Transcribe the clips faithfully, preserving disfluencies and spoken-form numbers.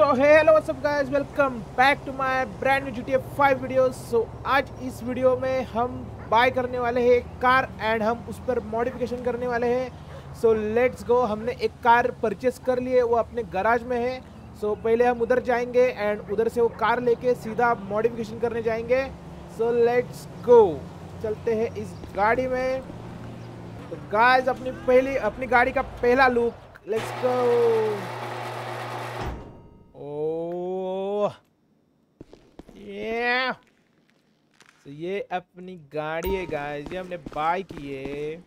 So hello what's up guys, welcome back to my brand new G T A five videos. So आज इस video में हम bye करने वाले हैं एक कार एंड हम उस पर मॉडिफिकेशन करने वाले हैं। So let's go. हमने एक कार परचेस कर ली है, वो अपने गैराज में है। सो so, पहले हम उधर जाएंगे एंड उधर से वो कार लेके सीधा मॉडिफिकेशन करने जाएंगे। सो लेट्स गो, चलते हैं इस गाड़ी में। तो गाइस अपनी पहली अपनी गाड़ी का पहला लुक, लेट्स गो। ओह ये तो ये अपनी गाड़ी है गाइस, ये हमने बाय की है।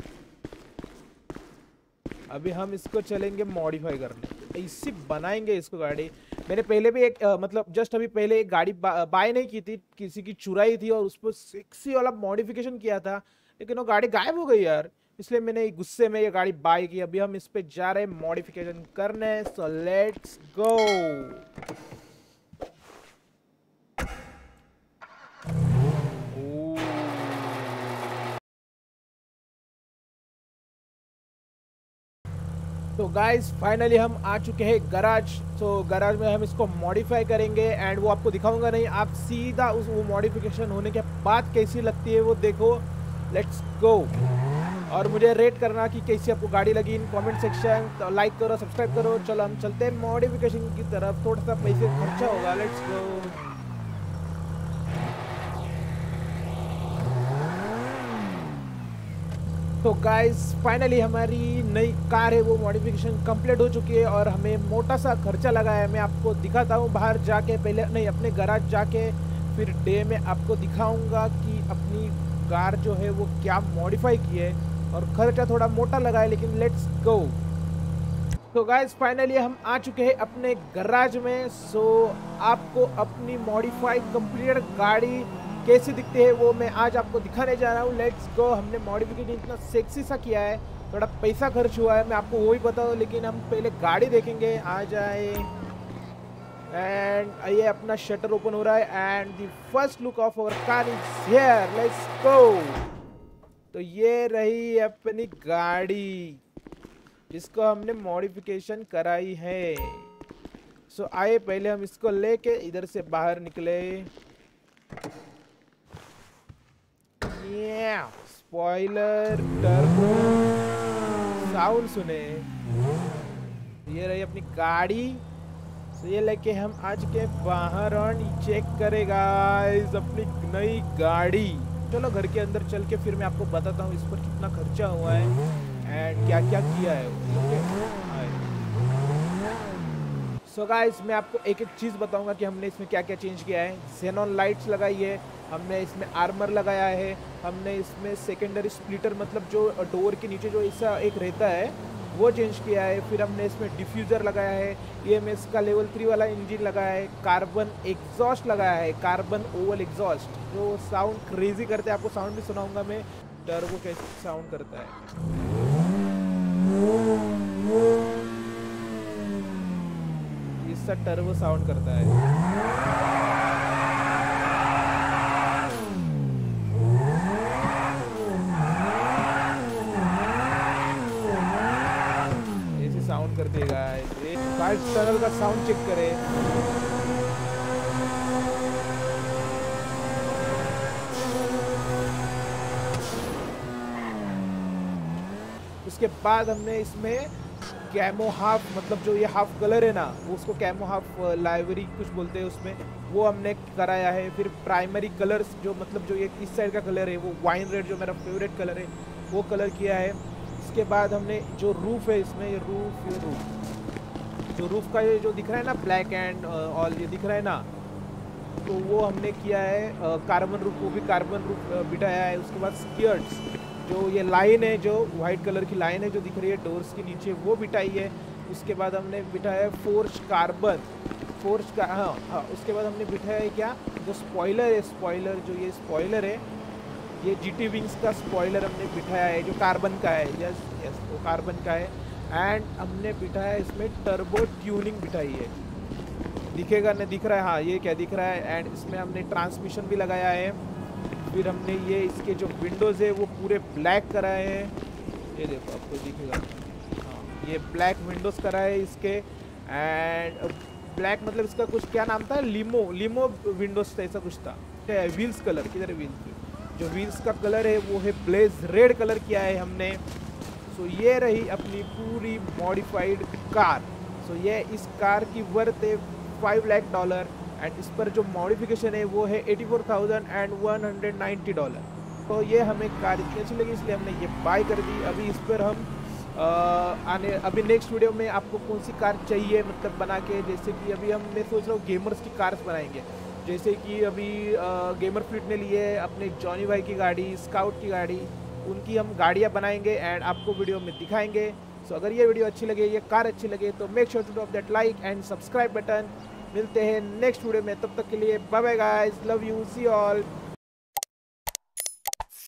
अभी हम इसको चलेंगे मॉडिफाई करने, इसी बनाएंगे इसको गाड़ी। मैंने पहले भी एक आ, मतलब जस्ट अभी पहले एक गाड़ी बा, बाय नहीं की थी, किसी की चुराई थी और उस पर सेक्सी वाला मॉडिफिकेशन किया था, लेकिन वो गाड़ी गायब हो गई यार। इसलिए मैंने गुस्से में ये गाड़ी बाय की। अभी हम इस पे जा रहे हैं मॉडिफिकेशन करने। So let's go. तो गाइस फाइनली हम आ चुके हैं गैराज। तो गैराज में हम इसको मॉडिफाई करेंगे एंड वो आपको दिखाऊंगा नहीं, आप सीधा उस वो मॉडिफिकेशन होने के बाद कैसी लगती है वो देखो। Let's go. और मुझे रेट करना कि कैसी आपको गाड़ी लगी इन कमेंट सेक्शन। तो लाइक करो, सब्सक्राइब करो। चलो हम चलते हैं मॉडिफिकेशन की तरफ। थोड़ा सा पैसे खर्चा होगा। Let's go. तो गाइस फाइनली हमारी नई कार है वो मॉडिफिकेशन कंप्लीट हो चुकी है और हमें मोटा सा खर्चा लगा है। मैं आपको दिखाता हूँ बाहर जाके, पहले नहीं अपने गैराज जाके, फिर डे में आपको दिखाऊंगा कि अपनी कार जो है वो क्या मॉडिफाई की है। और खर्चा थोड़ा मोटा लगा है, लेकिन लेट्स गो। तो गाइस फाइनली हम आ चुके हैं अपने गैराज में। सो आपको अपनी मॉडिफाई कंप्लीट गाड़ी कैसे दिखते हैं वो मैं आज आपको दिखाने जा रहा हूँ। Let's go. हमने मॉडिफिकेशन इतना सेक्सी सा किया है, थोड़ा पैसा खर्च हुआ है, मैं आपको वो ही बताऊँ, लेकिन हम पहले गाड़ी देखेंगे। आ जाए एंड ये अपना शटर ओपन हो रहा है and the first look of our car is here. Let's go. तो ये रही अपनी गाड़ी जिसको हमने मॉडिफिकेशन कराई है। सो so, आए पहले हम इसको लेके इधर से बाहर निकले। स्पॉइलर, टर्बो, साउंड सुने। ये रही अपनी गाड़ी। तो ये लेके हम आज के बाहर और चेक करेगा अपनी नई गाड़ी। चलो घर के अंदर चल के फिर मैं आपको बताता हूँ इस पर कितना खर्चा हुआ है एंड क्या क्या किया है। सो गाइस मैं आपको एक एक चीज़ बताऊंगा कि हमने इसमें क्या क्या चेंज किया है। xenon लाइट्स लगाई है, हमने इसमें आर्मर लगाया है, हमने इसमें सेकेंडरी स्प्लिटर मतलब जो डोर के नीचे जो ऐसा एक रहता है वो चेंज किया है। फिर हमने इसमें डिफ्यूज़र लगाया है, ई एम एस का लेवल थ्री वाला इंजन लगाया है, कार्बन एग्जॉस्ट लगाया है, कार्बन ओवल एग्जॉस्ट जो साउंड क्रेजी करते हैं। आपको साउंड भी सुनाऊंगा मैं, टर्बो कैसे साउंड करता है। इसका टर्बो साउंड करता है। साउंड कर देगा। गाइस टनल का साउंड चेक करें। उसके बाद हमने इसमें कैमो हाफ मतलब जो ये हाफ कलर है ना, वो उसको कैमो हाफ लाइवरी कुछ बोलते हैं उसमें, वो हमने कराया है। फिर प्राइमरी कलर्स जो मतलब जो ये इस साइड का कलर है वो वाइन रेड जो मेरा फेवरेट कलर है वो कलर किया है। उसके बाद हमने जो रूफ है इसमें, ये रूफ ये रूफ जो रूफ का ये जो दिख रहा है ना ब्लैक एंड ऑल ये दिख रहा है ना, तो वो हमने किया है कार्बन रूफ, वो भी कार्बन रूफ बिठाया है। उसके बाद स्कियर्ट्स जो ये लाइन है जो वाइट कलर की लाइन है जो दिख रही है डोर्स के नीचे वो बिठाई है। उसके बाद हमने बिठाया है फोर्स कार्बन फोर्स का हाँ हाँ उसके बाद हमने बिठाया है क्या, जो स्पॉइलर है, स्पॉइलर जो ये स्पॉइलर है, ये जीटी विंग्स का स्पॉइलर हमने बिठाया है जो कार्बन का है। यस यस वो कार्बन का है। एंड हमने बिठाया इसमें टर्बो ट्यूनिंग बिठाई है। दिखेगा नहीं दिख रहा है, हाँ ये क्या दिख रहा है। एंड इसमें हमने ट्रांसमिशन भी लगाया है। फिर हमने ये इसके जो विंडोज़ है वो पूरे ब्लैक कराए हैं, ये देखो आपको दिखेगा, हाँ ये ब्लैक विंडोज़ कराए इसके। एंड ब्लैक मतलब इसका कुछ क्या नाम था, लिमो लिमो विंडोज ऐसा कुछ था। व्हील्स कलर किधर है, व्हील्स जो व्हील्स का कलर है वो है ब्लेज रेड कलर किया है हमने। सो ये रही अपनी पूरी मॉडिफाइड कार। सो ये इस कार की वर्थ है फाइव लाख डॉलर एंड इस पर जो मॉडिफिकेशन है वो है eighty four thousand and one hundred ninety dollar. तो ये हमें कार इतनी अच्छी लगी इसलिए हमने ये बाय कर दी। अभी इस पर हम आ, आने अभी नेक्स्ट वीडियो में आपको कौन सी कार चाहिए मतलब बना के, जैसे कि अभी हम मैं सोच रहा हूँ गेमर्स की कार्स बनाएंगे, जैसे कि अभी आ, गेमर फ्लीट ने लिए अपने जॉनी भाई की गाड़ी, स्काउट की गाड़ी, उनकी हम गाड़ियाँ बनाएंगे एंड आपको वीडियो में दिखाएंगे। सो so, अगर ये वीडियो अच्छी लगे, ये कार अच्छी लगे तो make sure to drop that like and subscribe button. मिलते हैं नेक्स्ट वीडियो में, तब तक के लिए bye bye guys, love you, see all.